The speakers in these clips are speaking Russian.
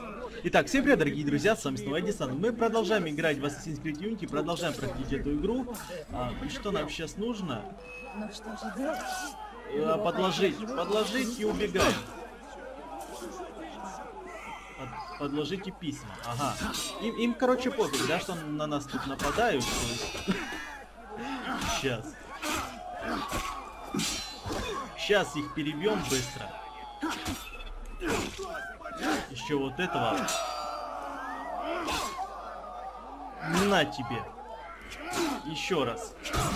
Итак, всем привет, дорогие друзья, с вами снова Эдисон. Мы продолжаем играть в Assassin's Creed Unity, продолжаем проходить эту игру. И что нам сейчас нужно? Ну что же делать? Подложить и убегаем. Подложите письма. Ага. Им, короче, пофиг, да, что на нас тут нападают. Сейчас. Сейчас их перебьем быстро. Еще вот этого. На тебе. Еще раз.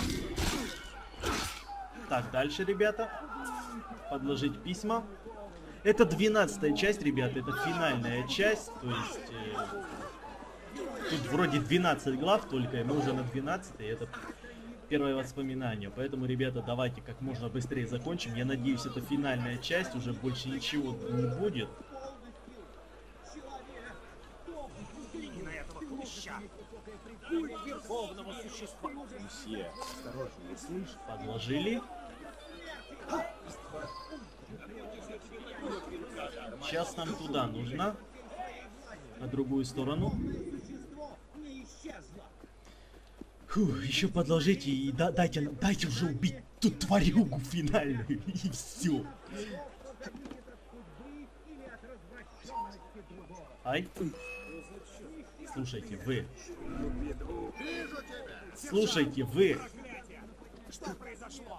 Так, дальше, ребята. Подложить письма. Это 12-я часть, ребята. Это финальная часть. То есть... тут вроде 12 глав только, и мы уже на 12-й. Это первое воспоминание. Поэтому, ребята, давайте как можно быстрее закончим. Я надеюсь, это финальная часть. Уже больше ничего не будет. Подложили. Сейчас нам туда нужно. На другую сторону. Фу, еще подложите и дайте уже убить ту тварюгу финальную. И все. Ай. Слушайте, вы. Слушайте, вы. Что произошло?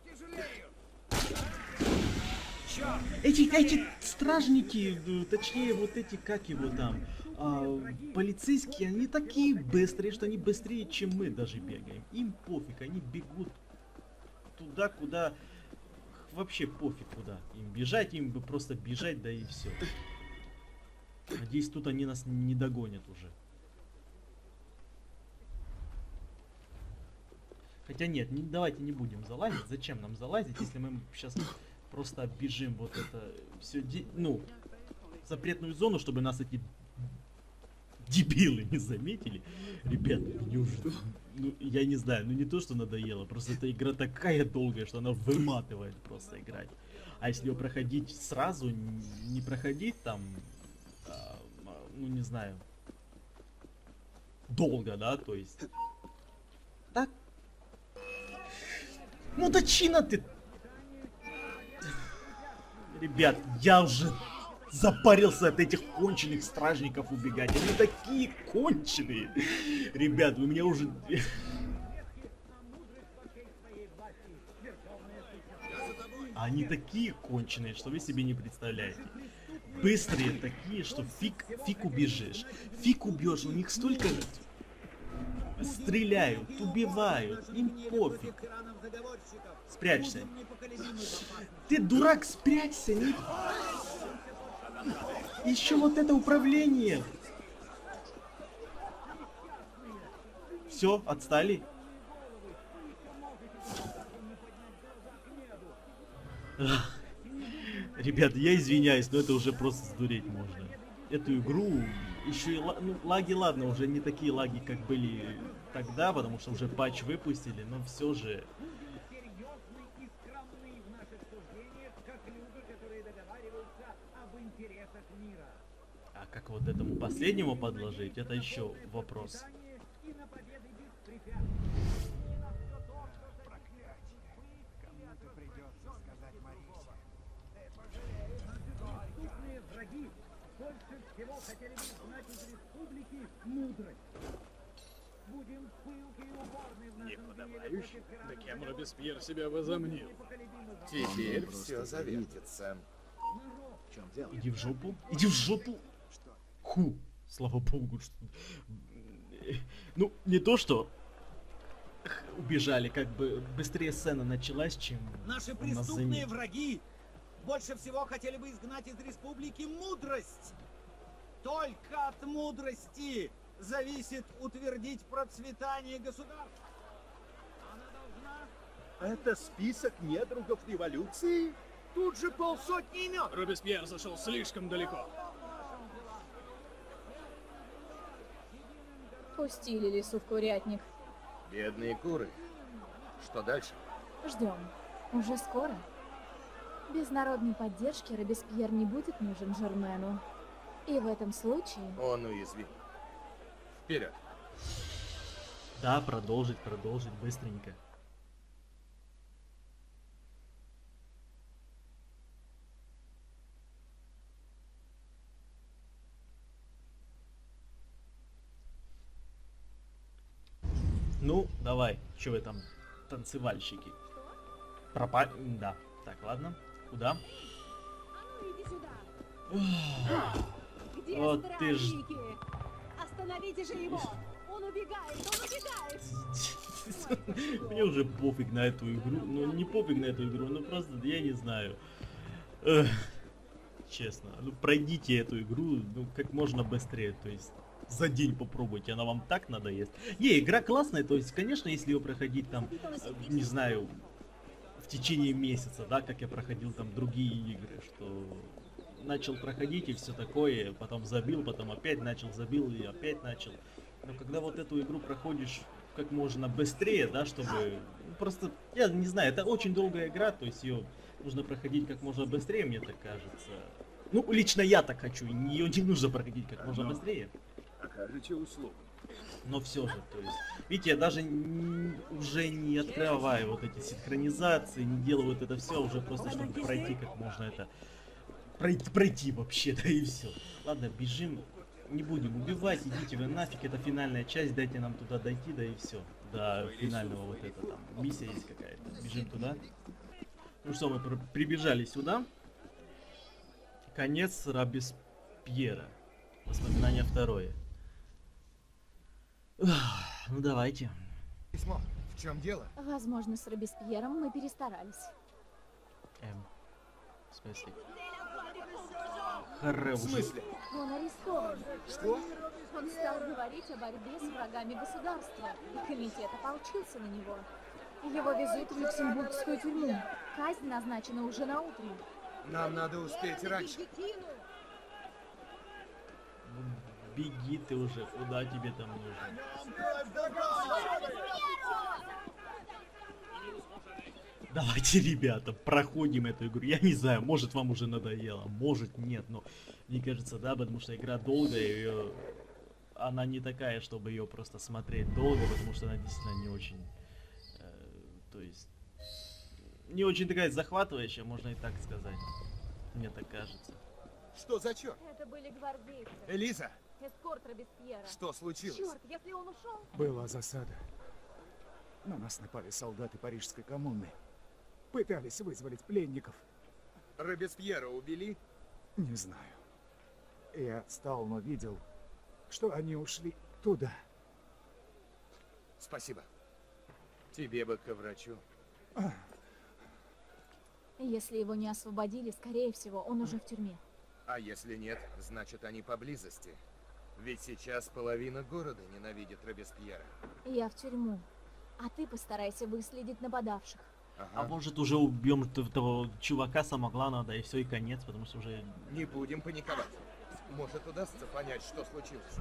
Эти стражники, точнее вот эти, как его там, полицейские, они такие быстрые, что они быстрее, чем мы даже бегаем. Им пофиг, они бегут туда, куда, вообще пофиг куда им бежать, им бы просто бежать, да и все. Надеюсь, тут они нас не догонят уже. Хотя нет, давайте не будем залазить. Зачем нам залазить, если мы сейчас просто оббежим вот это все, ну, запретную зону, чтобы нас эти дебилы не заметили. Ребята, мне уже, ну, я не знаю, ну не то, что надоело, просто эта игра такая долгая, что она выматывает просто играть. А если ее проходить сразу, не проходить там, ну не знаю, долго, да, то есть... Так. Ну да чина ты... Ребят, я уже запарился от этих конченых стражников убегать. Они такие конченые. Ребят, вы меня уже... Они такие конченые, что вы себе не представляете. Быстрые такие, что фиг убежишь. Фиг убьешь, у них столько... Стреляют, убивают, им пофиг. Спрячься. Ты дурак, спрячься. Не... Еще вот это управление. Все, отстали. Ребята, я извиняюсь, но это уже просто сдуреть можно. Эту игру еще и лаги, ладно, уже не такие лаги, как были тогда, потому что уже патч выпустили, но все же. А как вот этому последнему подложить, это еще вопрос. Больше всего хотели бы знать из республики мудрость. Будем пылкой и упорной в нашем деле. Да кем Робеспьер себя возомнил? Теперь все завертится. В чем дело? Иди в жопу. Иди в жопу. Ху. Слава богу, что... Ну, не то, что убежали, как бы быстрее сцена началась, чем Наши преступные враги больше всего хотели бы изгнать из республики мудрость. Только от мудрости зависит утвердить процветание государства. Она должна... Это список недругов революции? Тут же 500 имен. Робеспьер зашел слишком далеко. Пустили лису в курятник. Бедные куры. Что дальше? Ждем. Уже скоро. Без народной поддержки Робеспьер не будет нужен Жермену. И в этом случае... Он уязвим. Вперед. Да, продолжить быстренько. Ну, давай, что вы там, танцевальщики? Да. Так, ладно. Куда? Иди сюда. Где Вот ты ж... стражники? Остановите же его! Он убегает! Он убегает! Мне уже пофиг на эту игру. Ну, не пофиг на эту игру, ну просто, я не знаю. Эх, честно. Ну, пройдите эту игру, ну, как можно быстрее, то есть... За день попробуйте, она вам так надоест. Не, игра классная, то есть, конечно, если ее проходить там, не знаю, в течение месяца, да, как я проходил там другие игры, что начал проходить и все такое, потом забил, потом опять начал, забил и опять начал. Но когда вот эту игру проходишь как можно быстрее, да, чтобы... Просто, я не знаю, это очень долгая игра, то есть ее нужно проходить как можно быстрее, мне так кажется. Ну, лично я так хочу, ее не нужно проходить как можно быстрее. Окажите услугу. Но все же, то есть, видите, я даже уже не открываю вот эти синхронизации, не делаю вот это все, уже просто чтобы пройти как можно это, пройти вообще, да и все. Ладно, бежим, не будем убивать, идите вы нафиг, это финальная часть, дайте нам туда дойти, да и все. До финального вот это там, миссия есть какая-то, бежим туда. Ну что, мы прибежали сюда. Конец Робеспьера. Воспоминание второе. Ну давайте. Письмо. В чем дело? Возможно, с Робеспьером мы перестарались. В смысле? В Харе уже. смысле? Он арестован. Что? Он стал говорить о борьбе с врагами государства, и комитет ополчился на него. Его везут в Люксембургскую тюрьму. Казнь назначена уже на утро. Нам надо успеть раньше. Беги ты уже, куда тебе там нужно? Давайте, ребята, проходим эту игру. Я не знаю, может вам уже надоело, может нет, но мне кажется, да, потому что игра долгая, ее... она не такая, чтобы ее просто смотреть долго, потому что она действительно не очень, то есть, не очень такая захватывающая, можно и так сказать. Мне так кажется. Что за черт? Это были гвардейцы. Элиза, Эскорт Робеспьера. что случилось? Черт, если он ушел... Была засада. На нас напали солдаты парижской коммуны. Пытались вызволить пленников. Робеспьера убили? Не знаю. Я стал, но видел, что они ушли туда. Спасибо. Тебе бы к врачу. Если его не освободили, скорее всего, он уже в тюрьме. А если нет, значит они поблизости. Ведь сейчас половина города ненавидит Робеспьера. Я в тюрьму. А ты постарайся выследить нападавших. А может уже убьем этого чувака самоглавного, да и все, и конец, потому что уже... Не будем паниковать. Может, удастся понять, что случилось.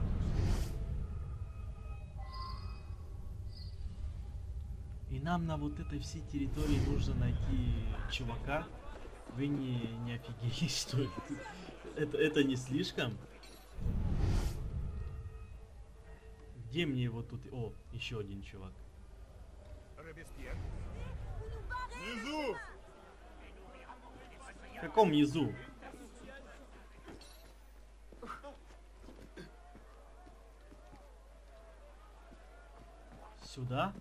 И нам на вот этой всей территории нужно найти чувака. Вы не офигели, что ли? Это не слишком? Где мне его тут... О, еще один чувак. Робеспьер? Внизу! В каком низу? Сюда?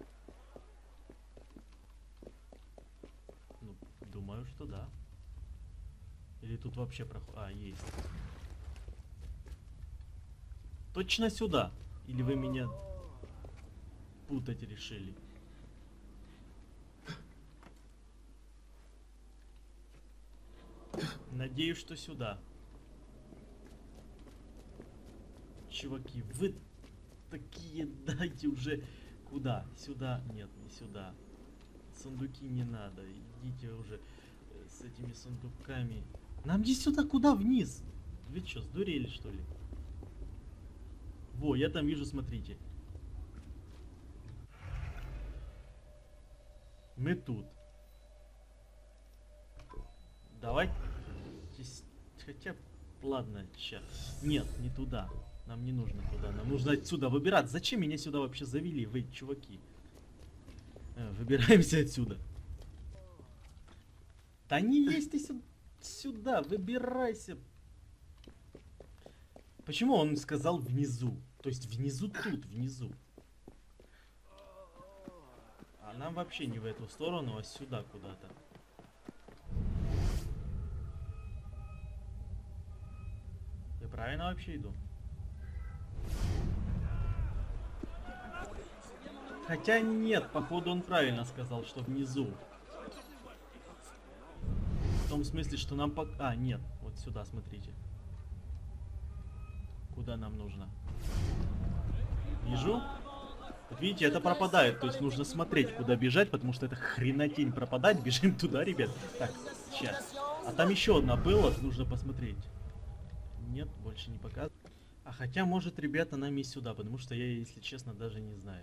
Ну, думаю, что да. Или тут вообще проход... А, есть. Точно сюда? Или вы меня путать решили? Надеюсь, что сюда. Чуваки, вы такие, дайте уже... Куда? Сюда? Нет, не сюда. Сундуки не надо. Идите уже с этими сундуками. Нам не сюда, куда? Вниз. Вы что, сдурели, что ли? Во, я там вижу, смотрите. Мы тут. Давайте... Хотя Ладно, сейчас. Нет, не туда. Нам не нужно туда. Нам нужно отсюда выбираться. Зачем меня сюда вообще завели, вы, чуваки? Выбираемся отсюда. Да не лезь ты сюда, выбирайся. Почему он сказал внизу? То есть внизу тут, внизу. А нам вообще не в эту сторону, а сюда куда-то. Я правильно вообще иду? Хотя нет, походу он правильно сказал, что внизу. В том смысле, что нам А, нет, вот сюда, смотрите. Куда нам нужно? Вижу. Вот видите, это пропадает, то есть нужно смотреть, куда бежать, потому что это хренотень пропадать. Бежим туда, ребят. Так, сейчас. А там еще одна была, нужно посмотреть. Нет, больше не показывает. А хотя, может, ребята, нам и сюда, потому что я, если честно, даже не знаю.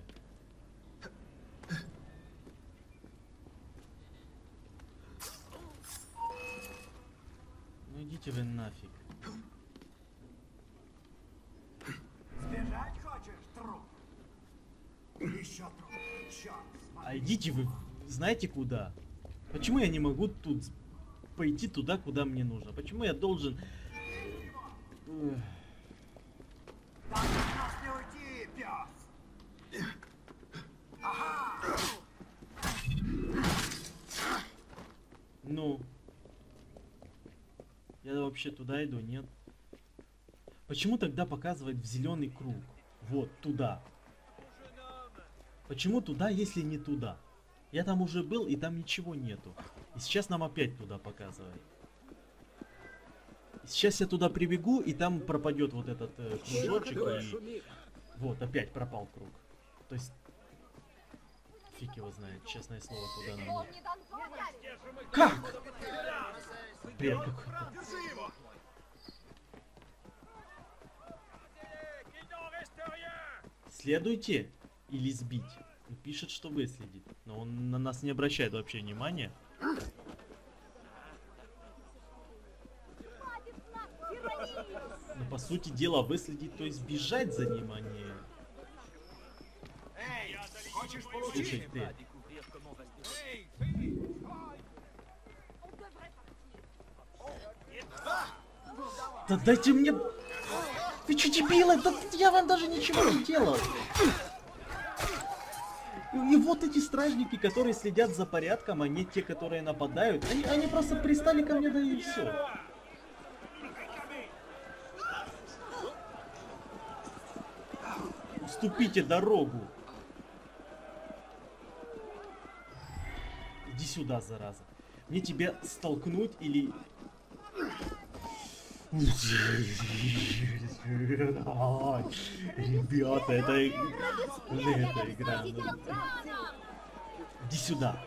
Ну идите вы нафиг. Сбежать хочешь, труп? Еще труп. Черт, А идите вы, знаете куда? Почему я не могу тут пойти туда, куда мне нужно? Почему я должен... Так от нас не уйти, пес! Ага! Ну... Я вообще туда иду, нет? Почему тогда показывает в зеленый круг? Вот, туда. Почему туда, если не туда? Я там уже был, и там ничего нету. И сейчас нам опять туда показывает. И сейчас я туда прибегу, и там пропадет вот этот кружочек. И... Вот, опять пропал круг. То есть... Фиг его знает, честное слово, куда нам нужно. Как? Бред какой-то. Следуйте или сбить. Он пишет, что выследит. Но он на нас не обращает вообще внимания. Но по сути дела выследить, то есть бежать за ним, а не... Эй, хочешь получить? Слушай, ты. Да дайте мне... Вы что, дебилы? Да я вам даже ничего не делал. И вот эти стражники, которые следят за порядком, а не те, которые нападают. Они просто пристали ко мне, да и все. Уступите дорогу. Иди сюда, зараза. Мне тебя столкнуть или... Ребята, это игра. Иди сюда.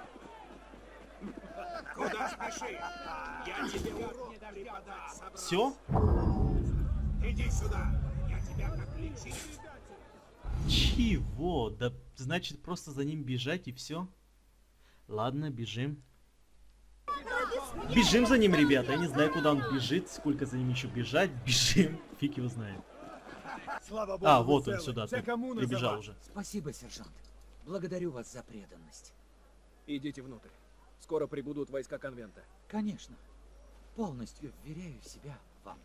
Куда спешишь? Я тебе урок не преподам. Все? Иди сюда. Я тебя как лечить. Чего? Да значит просто за ним бежать и все. Ладно, бежим. Бежим за ним, ребята. Я не знаю, куда он бежит, сколько за ним еще бежать. Бежим. Фиг его знает. Слава богу, А, вы вот он целы. сюда. Вся Тут коммуна прибежал за вас. уже. Спасибо, сержант. Благодарю вас за преданность. Идите внутрь. Скоро прибудут войска конвента. Конечно. Полностью вверяю себя вам.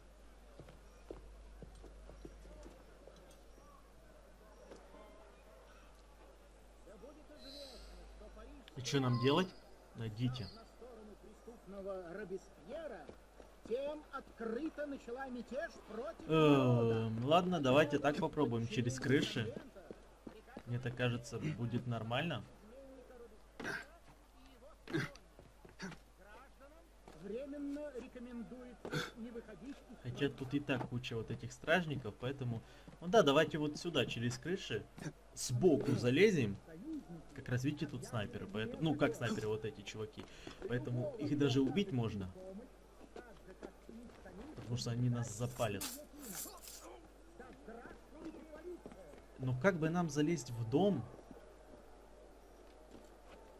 И что нам делать? Найдите. Тем открыто начала мятеж против Ладно, давайте так попробуем через крыши. Мне так кажется, будет нормально. временно рекомендует не выходить из... Хотя тут и так куча вот этих стражников, поэтому... Ну да, давайте вот сюда, через крыши. Сбоку залезем. Как раз видите, тут снайперы, поэтому... Ну, как снайперы, вот эти чуваки. Поэтому их даже убить можно. Потому что они нас запалят. Но как бы нам залезть в дом?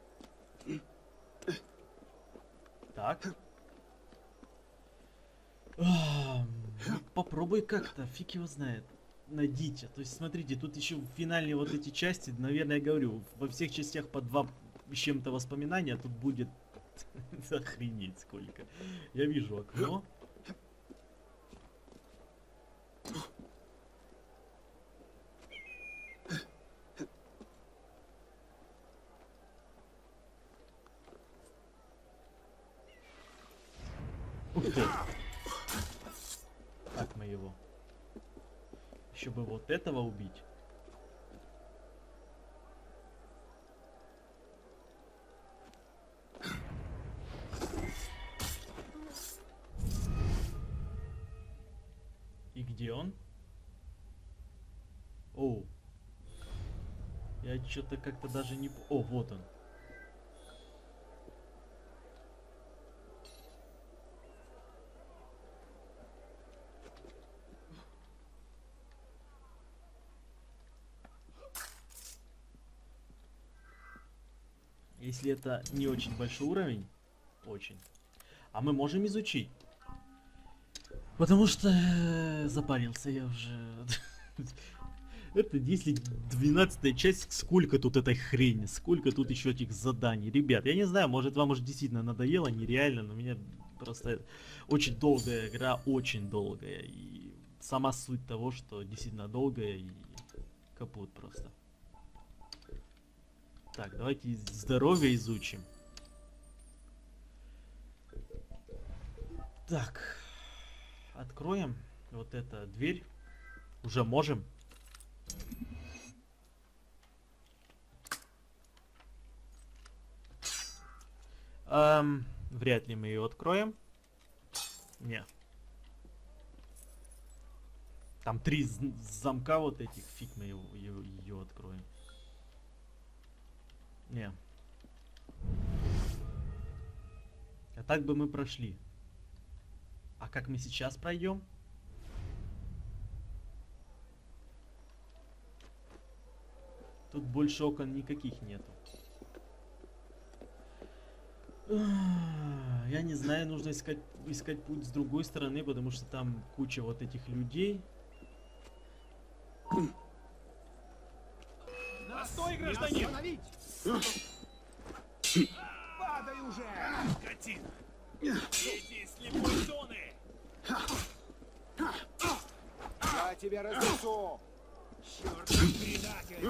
Так. Попробуй как-то, фиг его знает. Найдите. То есть, смотрите, тут еще в финальные вот эти части, наверное, я говорю, во всех частях по 2 с чем-то воспоминания, а тут будет охренеть сколько. Я вижу окно. Ух ты. Как мы его? Еще бы вот этого убить. И где он? О. Я что-то как-то даже не... О, вот он. Если это не очень большой уровень, очень. А мы можем изучить. Потому что запарился я уже. Это если 12-я часть, сколько тут этой хрени, сколько тут еще этих заданий. Ребят, я не знаю, может вам уже действительно надоело, нереально, но меня просто очень долгая игра, очень долгая. И сама суть того, что действительно долгая и капут просто. Так, давайте здоровье изучим. Так. Откроем вот эту дверь. Уже можем. Вряд ли мы ее откроем. Не. Там 3 замка вот этих. Фиг мы ее откроем. Не. А так бы мы прошли. А как мы сейчас пройдем? Тут больше окон никаких нету. Я не знаю, нужно искать путь с другой стороны, потому что там куча вот этих людей. Настой, гражданин! Падай уже! Скотина! Дети из слепой зоны! Я тебя разнесу! Чёртов предатель!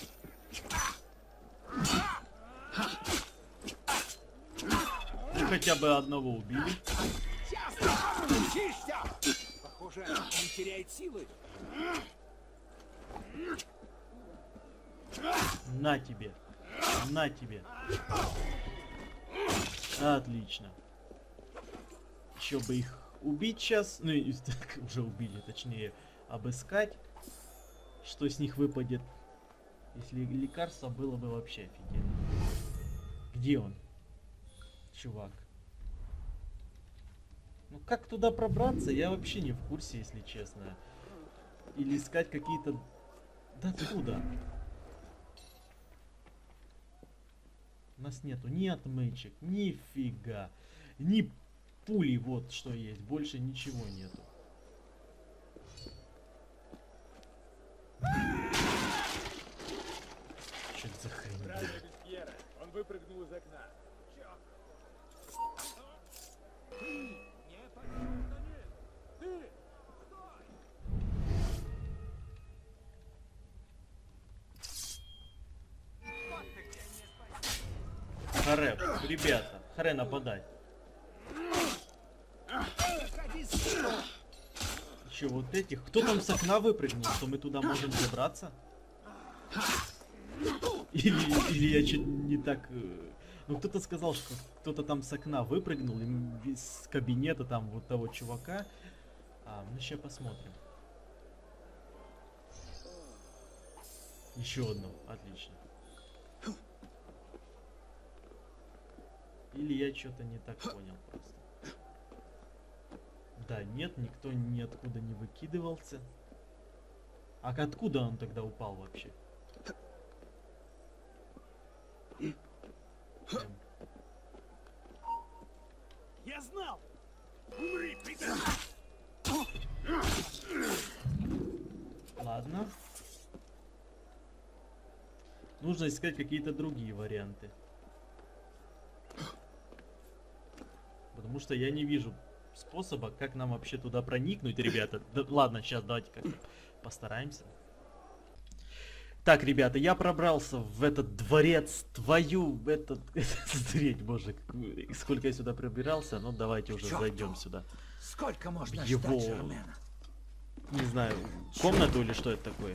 Ну, хотя бы одного убили. Похоже, он теряет силы. На тебе. На тебе. Отлично. Еще бы их убить сейчас. Ну, и так уже убили, точнее, обыскать. Что с них выпадет. Если лекарство было бы вообще офигенно. Где он? Чувак. Ну как туда пробраться, я вообще не в курсе, если честно. Или искать какие-то... Да откуда? У нас нету ни отмычек, ни фига, ни пули, вот что есть. Больше ничего нету. Что это за хрень? Он выпрыгнул из окна. Харе, ребята, харе нападать. Еще вот этих. Кто там с окна выпрыгнул, что мы туда можем забраться? Или я чуть не так... Ну кто-то сказал, что кто-то там с окна выпрыгнул из кабинета там вот того чувака. Ну сейчас посмотрим. Еще одно, отлично. Или я что-то не так понял просто. Да, нет, никто ниоткуда не выкидывался. А откуда он тогда упал вообще? Я знал! Умри, придурок! Ладно. Нужно искать какие-то другие варианты. Потому что я не вижу способа, как нам вообще туда проникнуть, ребята. Да, ладно, сейчас давайте как-то постараемся. Так, ребята, я пробрался в этот дворец, в этот зреть, боже, сколько я сюда пробирался. Ну, давайте уже зайдем сюда. Сколько можно его, ждать Жермена? Не знаю, комнату или что это такое?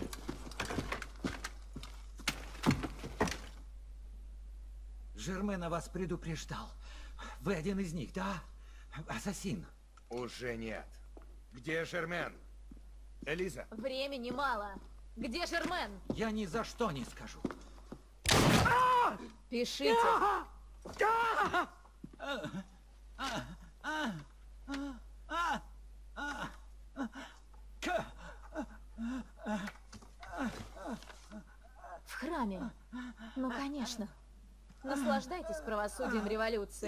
Жермена вас предупреждал. Вы один из них, да? Ассасин. Уже нет. Где Жермен? Элиза? Времени мало. Где Жермен? Я ни за что не скажу. Пишите. В храме. Ну, конечно. Наслаждайтесь правосудием революции.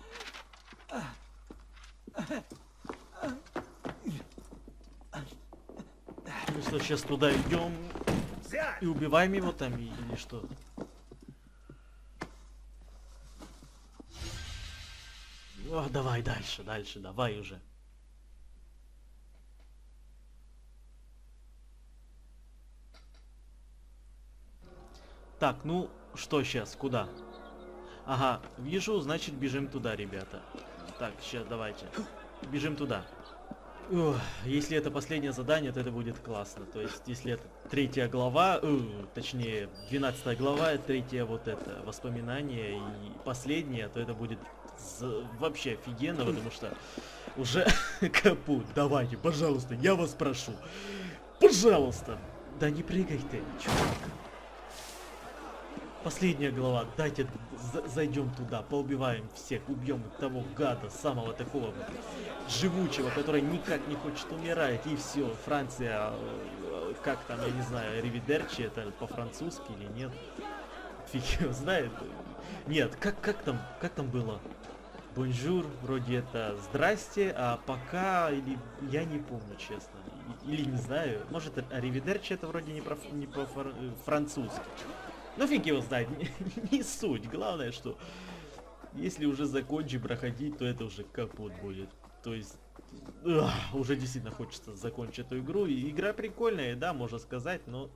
Ну что, сейчас туда идем и убиваем его там или что? О, давай дальше, давай уже. Так, ну что сейчас, куда? Ага, вижу, значит бежим туда, ребята. Так, сейчас давайте. Бежим туда. Ох, если это последнее задание, то это будет классно. То есть, если это 3 глава, точнее, 12 глава, 3 вот это воспоминание и последнее, то это будет вообще офигенно, потому что уже капут. Давайте, пожалуйста, я вас прошу. Пожалуйста. Да не прыгай ты, чувак. Последняя глава, дайте зайдем туда, поубиваем всех, убьем того гада, самого такого живучего, который никак не хочет умирать, и все, Франция, как там, я не знаю, ривидерчи, это по-французски или нет, фиг его знает, нет, как там было, бонжур, вроде это здрасте, а пока, или я не помню, честно, или не знаю, может ривидерчи это вроде не по-французски. Ну фиг его знает, не суть. Главное, что если уже закончим проходить, то это уже капут будет. То есть, уже действительно хочется закончить эту игру. И игра прикольная, да, можно сказать, но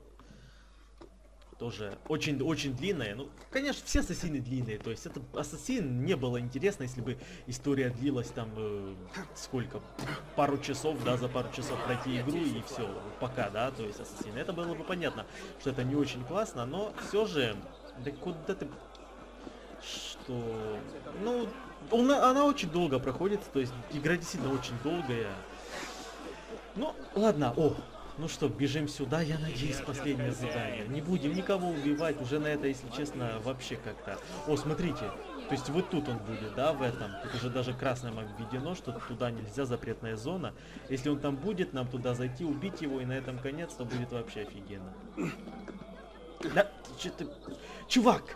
тоже очень длинная. Ну, конечно, все ассасины длинные. То есть, это ассасин не было интересно, если бы история длилась там сколько? Пару часов, да, за пару часов пройти игру и все, пока, да, то есть ассасин. Это было бы понятно, что это не очень классно, но все же, да куда ты... Что... Ну, она очень долго проходит, то есть игра действительно очень долгая. Ну, ладно, ну что, бежим сюда, я надеюсь, последнее задание. Не будем никого убивать, уже на это, если честно, вообще как-то... О, смотрите, то есть вот тут он будет, да, в этом. Тут уже даже красным обведено, что туда нельзя, запретная зона. Если он там будет, нам туда зайти, убить его, и на этом конец, то будет вообще офигенно. Да, что ты... Чувак!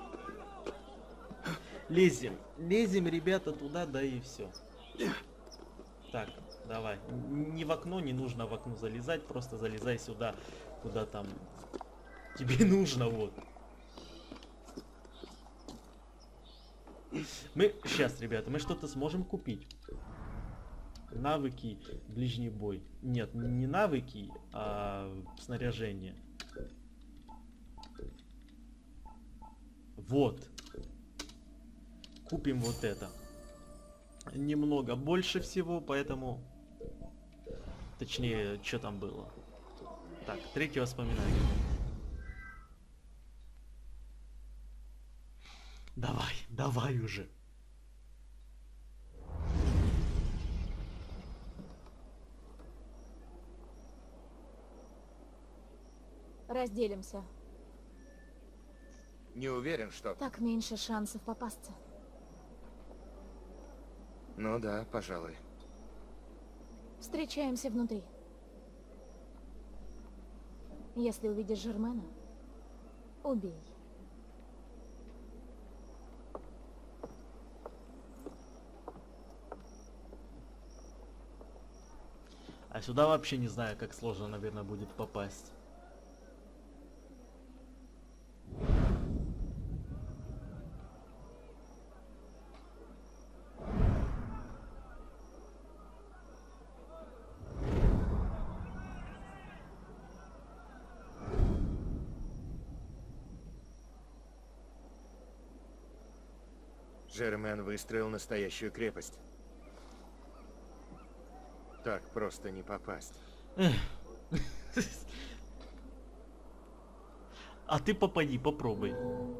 Лезем, ребята, туда, да и все. Так. Давай. Не в окно, не нужно в окно залезать, просто залезай сюда, куда там тебе нужно, вот. Мы, сейчас, ребята, мы что-то сможем купить. Навыки, ближний бой. Нет, не навыки, а снаряжение. Вот. Купим вот это. Немного больше всего, поэтому... Точнее, что там было. Так, 3 воспоминание. Давай уже. Разделимся. Не уверен, что... Так меньше шансов попасться. Ну да, пожалуй. Встречаемся внутри. Если увидишь Жермена, убей. А сюда вообще не знаю, как сложно, наверное, будет попасть. Жермен выстроил настоящую крепость. Так просто не попасть. А ты попади, попробуй.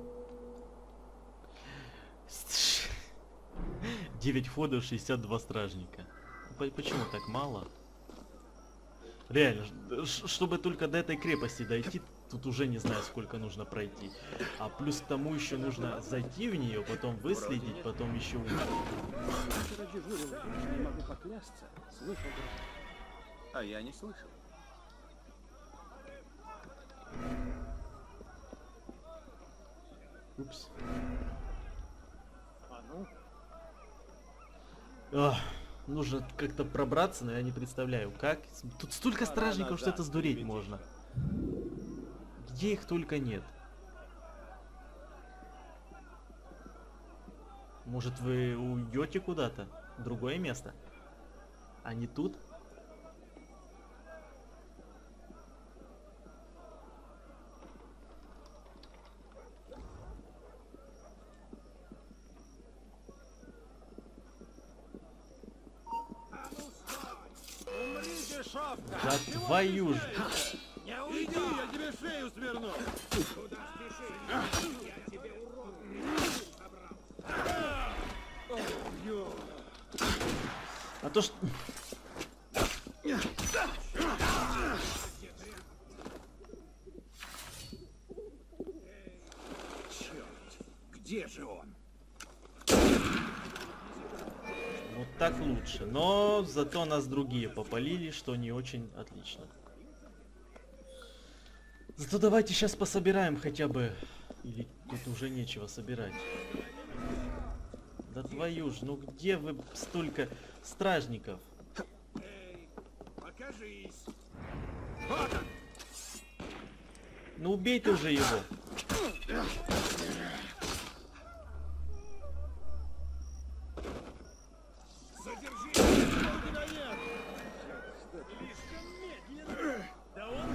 9 входов, 62 стражника. Почему так мало? Реально, чтобы только до этой крепости дойти, тут уже не знаю, сколько нужно пройти. А плюс к тому еще нужно зайти в нее, потом выследить, потом еще уйти. Вчера дежурил, не могу поклясться. Слышал грохот. А я не слышал. Упс. А ну, Нужно как-то пробраться, но я не представляю, как. Тут столько стражников, что это сдуреть можно. Где их только нет. Может, вы уйдете куда-то? В другое место? А не тут? Умрите, шавка! Да твою ж! Не уйди, я тебе шею сверну! Куда спешишь? Я тебе урон собрал. А то что... Где же он? Вот так лучше. Но зато нас другие попалили, что не очень отлично. Зато давайте сейчас пособираем хотя бы. Или тут уже нечего собирать. Да твою ж, ну где вы столько стражников? Эй, покажись! Ну убей ты уже его. Задержи! У тебя нет! Слишком медленно! Да он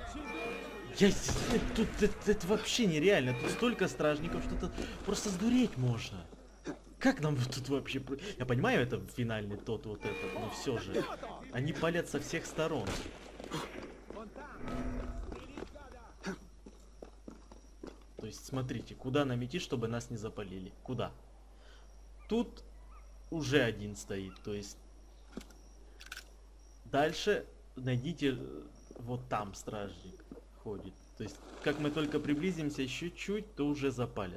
Тут это вообще нереально. Тут столько стражников, что тут просто сдуреть можно. Как нам тут вообще... Я понимаю, это финальный тот вот этот, но все же. Они палят со всех сторон. То есть, смотрите, куда нам идти, чтобы нас не запалили? Куда? Тут уже один стоит, то есть... Дальше найдите... Вот там стражник ходит. То есть, как мы только приблизимся еще чуть, то уже запалят.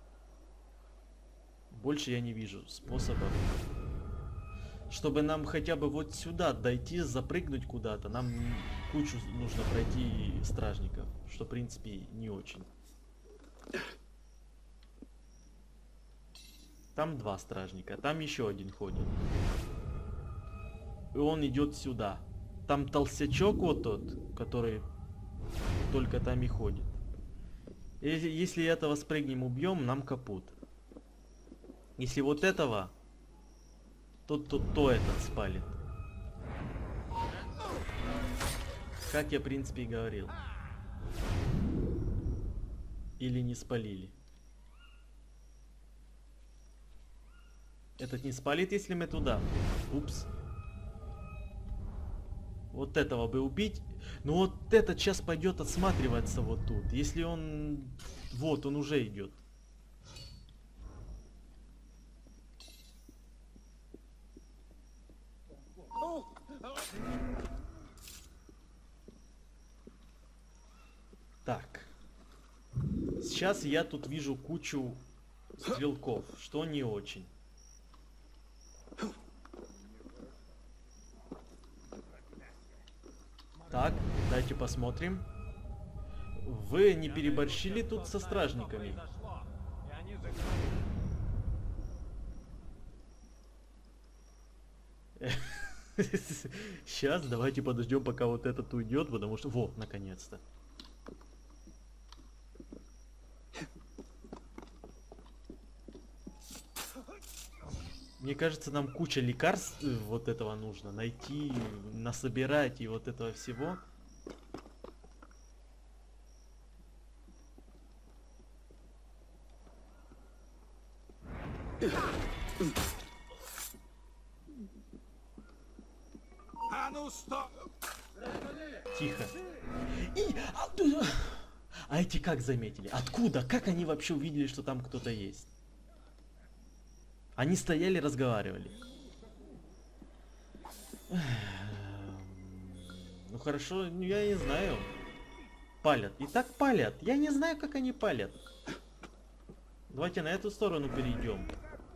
Больше я не вижу способа. Чтобы нам хотя бы вот сюда дойти, запрыгнуть куда-то, нам кучу нужно пройти стражников. Что, в принципе, не очень. Там 2 стражника, там еще один ходит. И он идет сюда. Там толстячок вот тот, который только там и ходит. Если этого спрыгнем, убьем, нам капут. Если вот этого, то этот спалит. Как я, в принципе, и говорил. Или не спалили. Этот не спалит, если мы туда. Упс. Вот этого бы убить. Но вот этот сейчас пойдет отсматриваться вот тут. Если он... Вот, он уже идет. Так. Сейчас я тут вижу кучу стрелков, что не очень. Так, дайте посмотрим. Вы не переборщили тут со стражниками? Сейчас давайте подождем, пока вот этот уйдет, потому что... Вот, наконец-то. Мне кажется, нам куча лекарств вот этого нужно найти, насобирать и вот этого всего. А ну стоп! Тихо. А эти как заметили? Откуда? Как они вообще увидели, что там кто-то есть? Они стояли, разговаривали. Ну хорошо, я не знаю. Палят. И так палят. Я не знаю, как они палят. Давайте на эту сторону перейдем.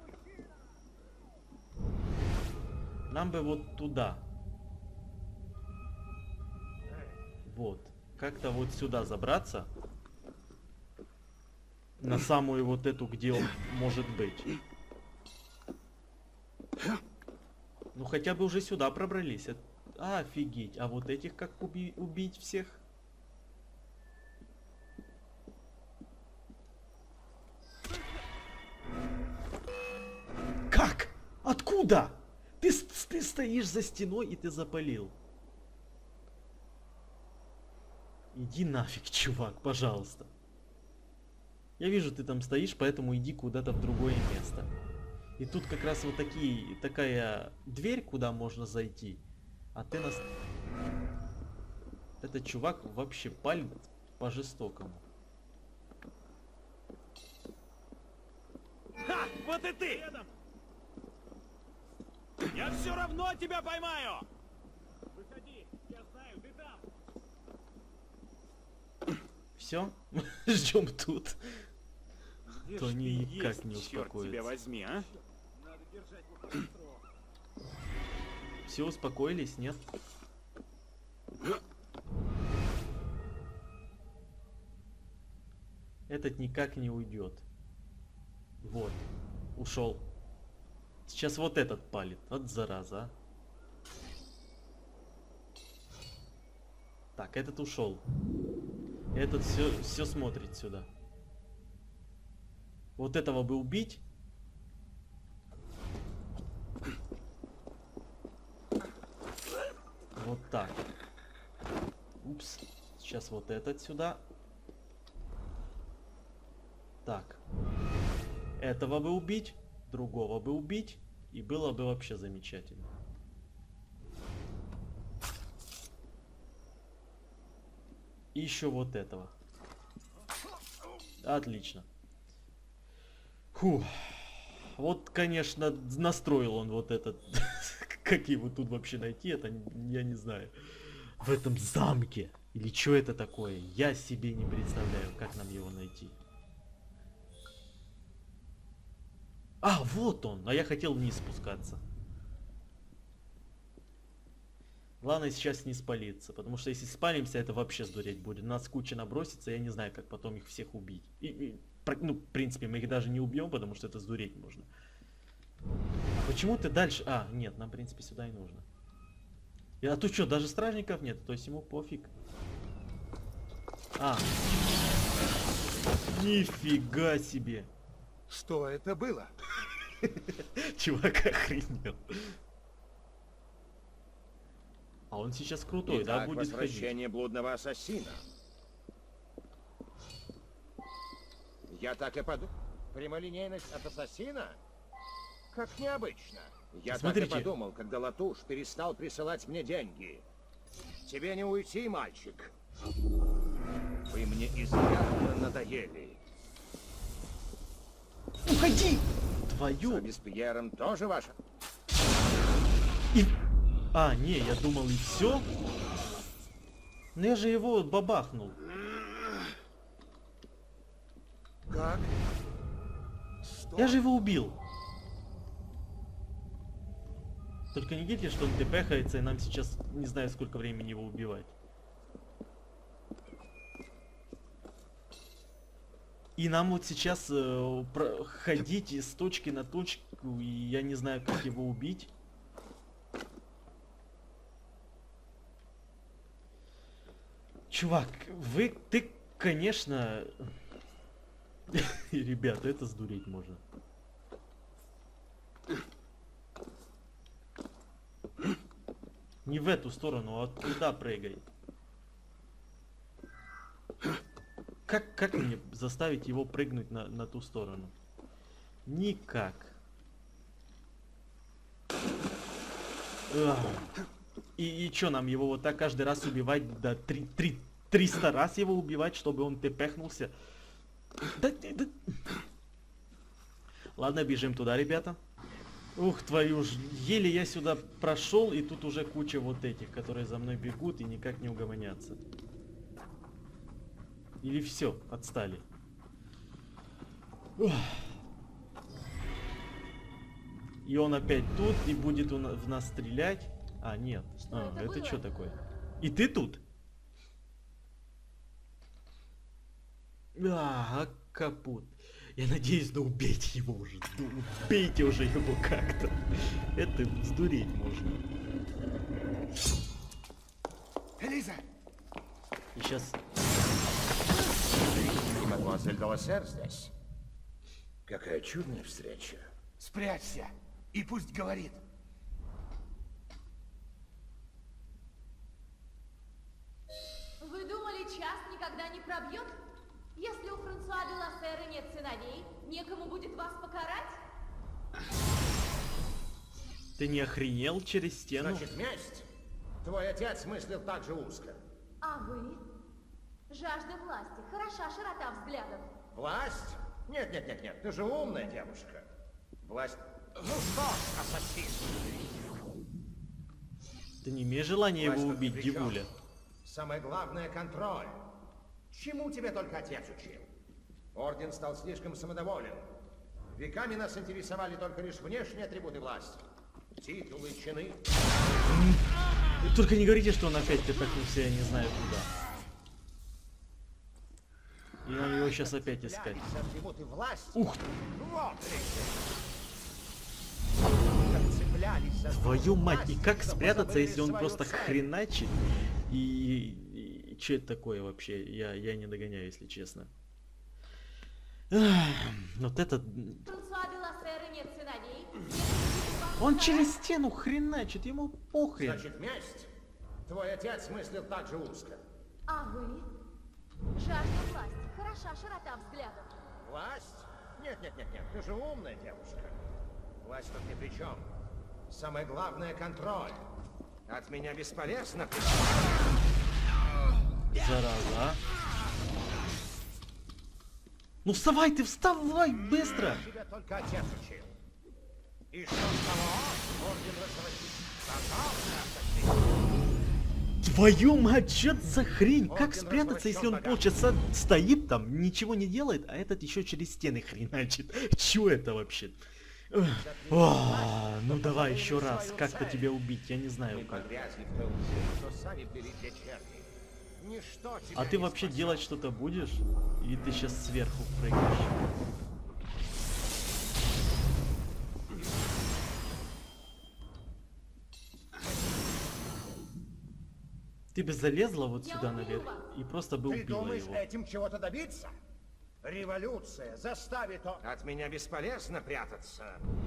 Нам бы вот туда. Вот. Как-то вот сюда забраться. На самую вот эту, где он может быть. Ну хотя бы уже сюда пробрались. Офигеть. А вот этих как убить всех? Как? Откуда? Ты стоишь за стеной и ты запалил. Иди нафиг, чувак, пожалуйста. Я вижу, ты там стоишь, поэтому иди куда-то в другое место. И тут как раз вот такая дверь, куда можно зайти. А ты нас... Этот чувак вообще палит по-жестокому. Ха! Вот и ты! Я все равно тебя поймаю! Выходи, я знаю, ты там! Все? Ждем тут. Где То ж они ты никак есть, не черт тебя успокоятся. возьми, а? Надо держать ухо востро. Все успокоились, нет? Этот никак не уйдет. Вот. Ушел. Сейчас вот этот палит. Вот зараза. А. Так, этот ушел. Этот все смотрит сюда. Вот этого бы убить. Вот так. Упс. Сейчас вот этот сюда. Так. Этого бы убить. Другого бы убить. И было бы вообще замечательно. И еще вот этого. Отлично. Фух. Вот, конечно, настроил он вот этот. Как его тут вообще найти, это я не знаю. В этом замке. Или что это такое? Я себе не представляю, как нам его найти. А, вот он. А я хотел вниз спускаться. Главное сейчас не спалиться, потому что если спалимся, это вообще сдуреть будет. Нас куча набросится, я не знаю, как потом их всех убить. Ну, в принципе, мы их даже не убьем, потому что это сдуреть можно. А почему ты дальше... А, нет, нам, в принципе, сюда и нужно. А тут что, даже стражников нет? То есть ему пофиг. А. Нифига себе. Что это было? Чувак охренел. А он сейчас крутой, да, будет возвращение блудного ассасина. Я так и подумал. Прямолинейность от ассасина? Как необычно. Я Смотрите. так и подумал, когда Латуш перестал присылать мне деньги. Тебе не уйти, мальчик. Вы мне изрядно надоели. Уходи! Твою! А с Пьером тоже ваша? И... А, не, я думал и все. Но я же его бабахнул. Как? Что? Я же его убил. Только не видите, что он тпхается, и нам сейчас не знаю, сколько времени его убивать. И нам вот сейчас ходить из точки на точку, и я не знаю, как его убить. Чувак, ты, конечно... Ребята, это сдуреть можно. Не в эту сторону, а туда прыгай. Как мне заставить его прыгнуть на ту сторону? Никак. И что, нам его вот так каждый раз убивать? Да 300 раз его убивать, чтобы он тпхнулся? Да. Ладно, бежим туда, ребята. Ух, твою ж, еле я сюда прошел, и тут уже куча вот этих, которые за мной бегут и никак не угомонятся. Или все, отстали. Ух. И он опять тут, и будет в нас стрелять. А, нет. Это что такое? И ты тут? Капут. Я надеюсь, да убейте его уже. Да убейте уже его как-то. Это сдуреть можно. Элиза! И сейчас... И мадемуазель Делассер здесь. Какая чудная встреча. Спрячься, и пусть говорит. Вы думали, час никогда не пробьет? Если у Франсуа де Лассера нет сыновей, некому будет вас покарать? Ты не охренел через стену? Значит, месть? Твой отец мыслил так же узко. А вы? Жажда власти. Хороша широта взглядов. Власть? Нет, ты же умная девушка. Власть... Ну что ж, ассасин? Ты не имеешь желания его убить, Дивуля? Самое главное — контроль. Чему тебе только отец учил? Орден стал слишком самодоволен. Веками нас интересовали только лишь внешние атрибуты власти. Титулы, чины. Только не говорите, что он опять тпхнулся, я не знаю куда. И нам его сейчас опять искать. Ух ты! Твою мать, и как спрятаться, если он просто хреначит? И что это такое вообще? Я не догоняю, если честно. Вот этот... Он через стену хреначит, ему похрен. Значит, месть? Твой отец мыслил так же узко. А вы? Жажда власти. Хороша широта взглядов. Власть? Нет, ты же умная девушка. Власть тут ни при чем. Самое главное — контроль. От меня бесполезно. Зараза. Ну вставай, ты вставай быстро! Тебя только отец учил. И что с того? Орден разводить. Твою мать, что это за хрень? Как спрятаться, если он полчаса стоит там, ничего не делает, а этот еще через стены хреначит? Чё это вообще? Ну давай еще раз, как-то тебя убить, я не знаю как. А ты вообще делать что-то будешь? Или ты сейчас сверху прыгаешь? Ты бы залезла вот сюда наверх и просто бы убила думаешь, его. Этим чего-то добиться? Революция заставит он... От меня бесполезно прятаться.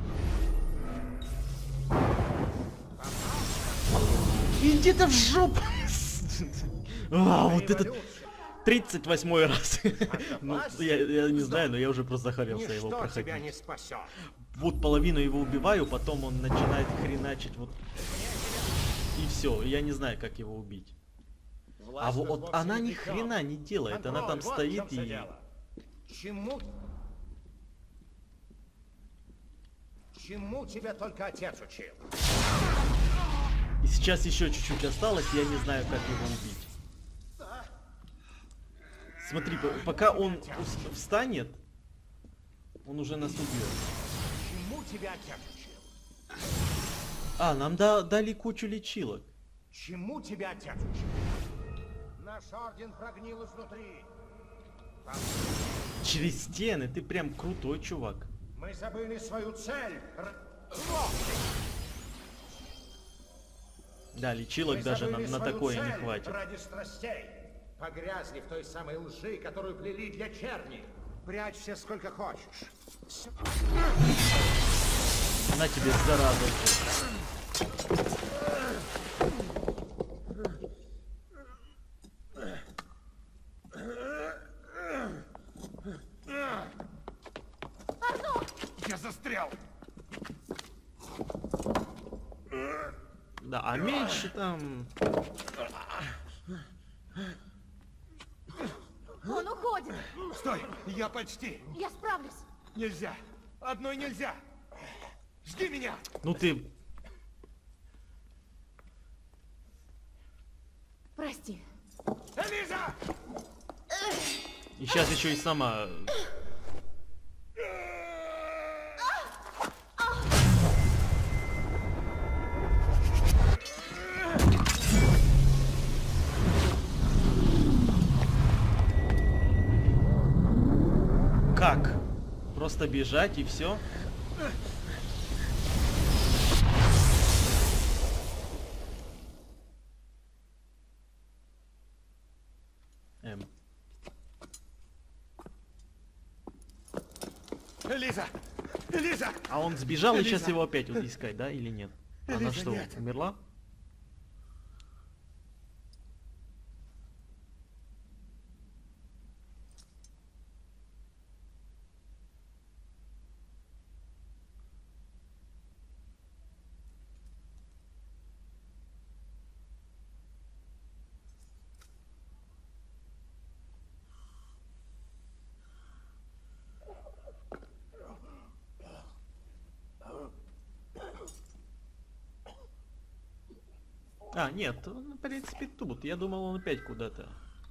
Иди ты в жопу! Вот это 38-й раз. Ну, я не знаю, но я уже просто захарился его проходить. Вот половину его убиваю, потом он начинает хреначить вот. И все, я не знаю, как его убить. А вот она ни хрена не делает, она там стоит и... Чему тебя только отец учил? И сейчас еще чуть-чуть осталось, я не знаю, как его убить. Смотри, пока он встанет, он уже нас убьет. Чему тебя отец учил? А, нам дали кучу лечилок. Чему тебя отец учил? Наш орден прогнил изнутри. Через стены, ты прям крутой чувак. Мы забыли свою цель. Да, лечилок даже на такое не хватит. Ради страстей. Погрязли в той самой лжи, которую плели для черни. Прячься сколько хочешь. На тебе, зараза. Я застрял. Да, а меньше там... Он уходит. Стой, я почти. Я справлюсь. Нельзя. Одной нельзя. Жди меня. Ну ты... Прости. Элиза! И сейчас еще и сама... Как? Просто бежать и все? Элиза! Элиза! А он сбежал и Элиза! сейчас его опять вот искать, да, или нет? Она Элиза, что, нет. умерла? А, нет, он, в принципе, тут. Я думал, он опять куда-то.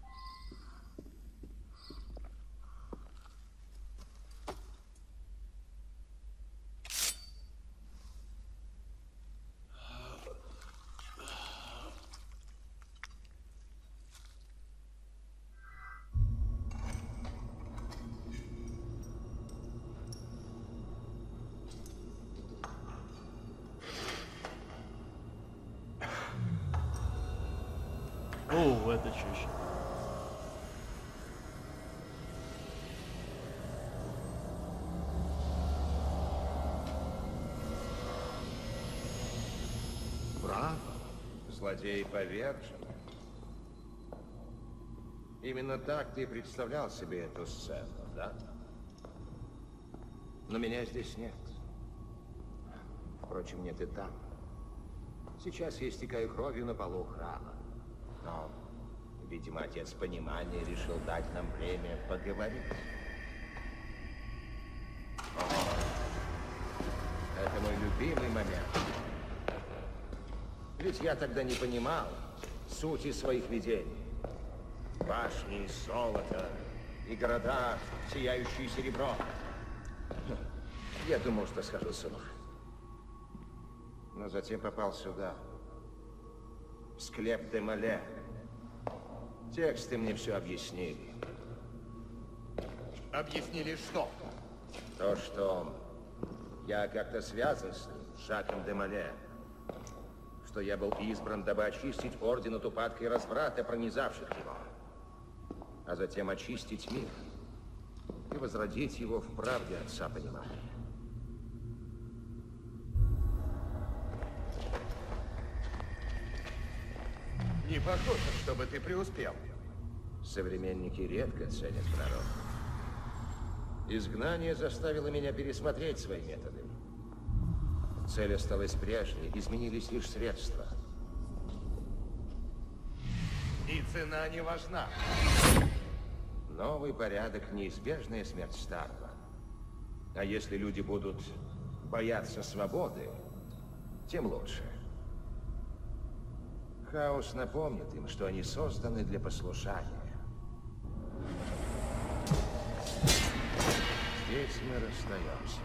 О, это что еще? Браво! Злодей повержен. Именно так ты представлял себе эту сцену, да? Но меня здесь нет. Впрочем, нет и там. Сейчас я истекаю кровью на полу храма. Но, видимо, отец понимания решил дать нам время поговорить. О, это мой любимый момент. Ведь я тогда не понимал сути своих видений. Башни из золота и города, сияющие серебром. Я думал, что схожу с ума. Но затем попал сюда. В склеп де Мале. Тексты мне все объяснили. Объяснили что? То, что я как-то связан с ним, с Жаком де Мале. Что я был избран, дабы очистить орден от упадка и разврата, пронизавших его. А затем очистить мир и возродить его в правде отца понимания. Не похоже, чтобы ты преуспел. Современники редко ценят пророк. Изгнание заставило меня пересмотреть свои методы. Цель осталась прежней, изменились лишь средства. И цена не важна. Новый порядок — неизбежная смерть старого. А если люди будут бояться свободы, тем лучше. Хаос напомнит им, что они созданы для послушания. Здесь мы расстаемся.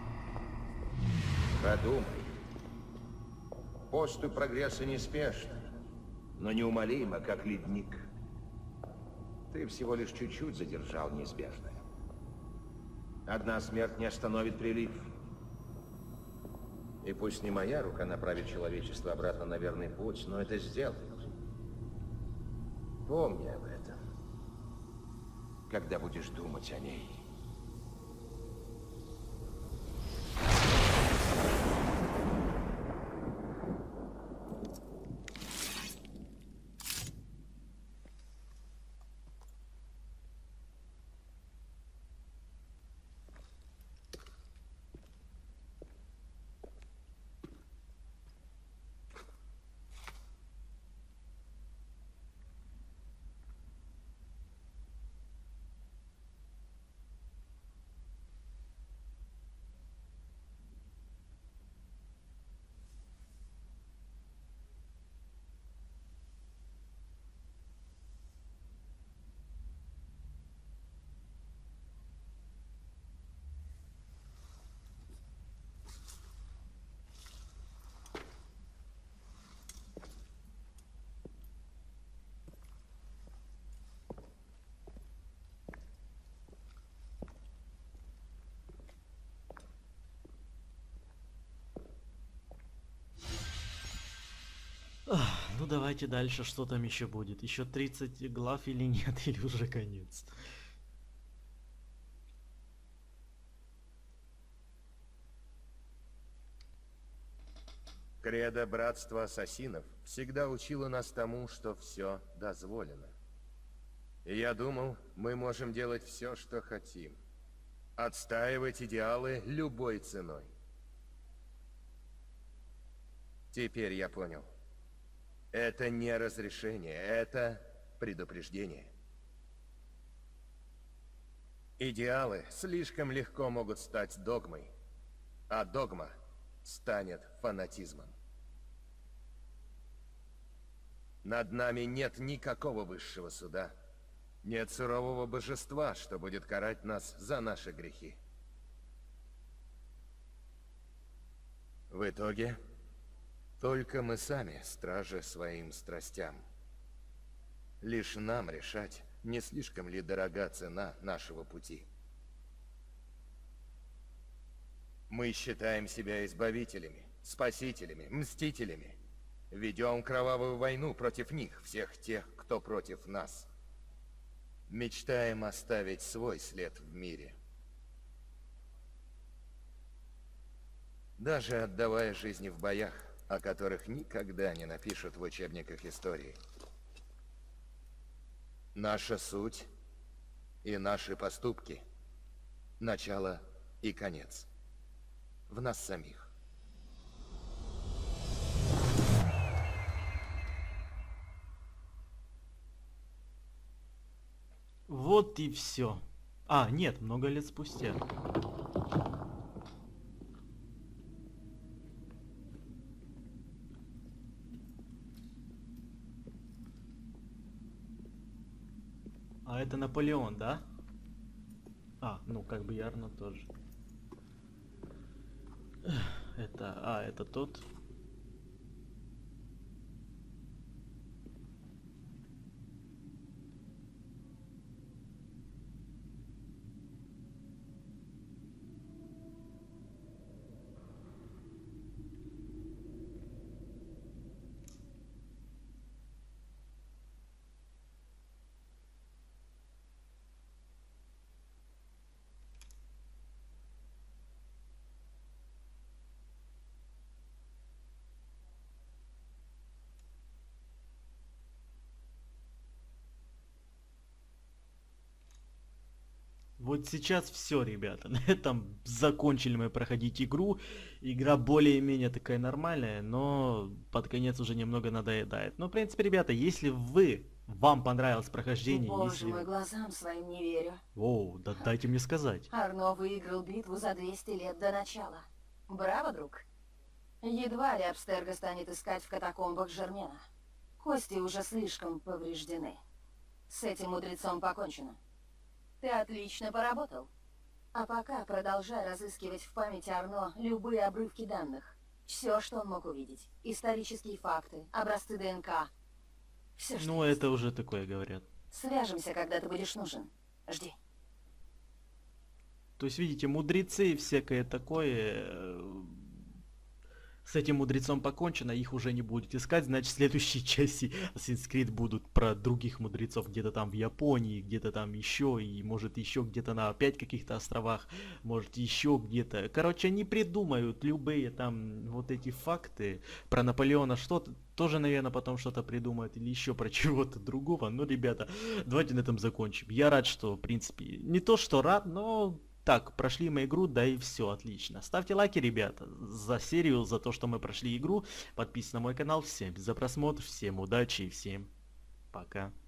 Подумай. Поступь прогресса неспешно, но неумолимо, как ледник. Ты всего лишь чуть-чуть задержал неизбежное. Одна смерть не остановит прилив. И пусть не моя рука направит человечество обратно на верный путь, но это сделает. Помни об этом. когда будешь думать о ней. Ну давайте дальше, что там еще будет? Еще 30 глав или нет, или уже конец? Кредо братства ассасинов всегда учило нас тому, что все дозволено. И я думал, мы можем делать все, что хотим. Отстаивать идеалы любой ценой. Теперь я понял. Это не разрешение, это предупреждение. Идеалы слишком легко могут стать догмой, а догма станет фанатизмом. Над нами нет никакого высшего суда. Нет сурового божества, что будет карать нас за наши грехи. В итоге, только мы сами стражи своим страстям. Лишь нам решать, не слишком ли дорога цена нашего пути. Мы считаем себя избавителями, спасителями, мстителями. Ведем кровавую войну против них, всех тех, кто против нас. Мечтаем оставить свой след в мире. Даже отдавая жизни в боях, о которых никогда не напишут в учебниках истории. Наша суть и наши поступки, начало и конец, в нас самих. Вот и все. А, нет, много лет спустя. А это Наполеон, да? А, ну как бы Ярно тоже. Это тот. Вот сейчас все, ребята. На этом закончили мы проходить игру. Игра более-менее такая нормальная, но под конец уже немного надоедает. Но, в принципе, ребята, если вам понравилось прохождение, Боже если... мой, глазам своим не верю. Оу, да дайте мне сказать. Арно выиграл битву за 200 лет до начала. Браво, друг. Едва ли Абстерго станет искать в катакомбах Жермена. Кости уже слишком повреждены. С этим мудрецом покончено. Ты отлично поработал. А пока продолжай разыскивать в памяти Арно любые обрывки данных. Все, что он мог увидеть. Исторические факты, образцы ДНК. Все, что Ну, это уже такое говорят. Свяжемся, когда ты будешь нужен. Жди. То есть, видите, мудрецы и всякое такое с этим мудрецом покончено, их уже не будет искать, значит, в следующей части Assassin's Creed будут про других мудрецов, где-то там в Японии, где-то там еще, и может еще где-то на опять каких-то островах, может еще где-то. Короче, они придумают любые там вот эти факты про Наполеона, что-то, тоже, наверное, потом что-то придумают, или еще про чего-то другого. Но, ребята, давайте на этом закончим. Я рад, что, в принципе, не то, что рад, но... Так, прошли мы игру, да и все, отлично. Ставьте лайки, ребята, за серию, за то, что мы прошли игру. Подписывайтесь на мой канал. Всем за просмотр, всем удачи и всем пока.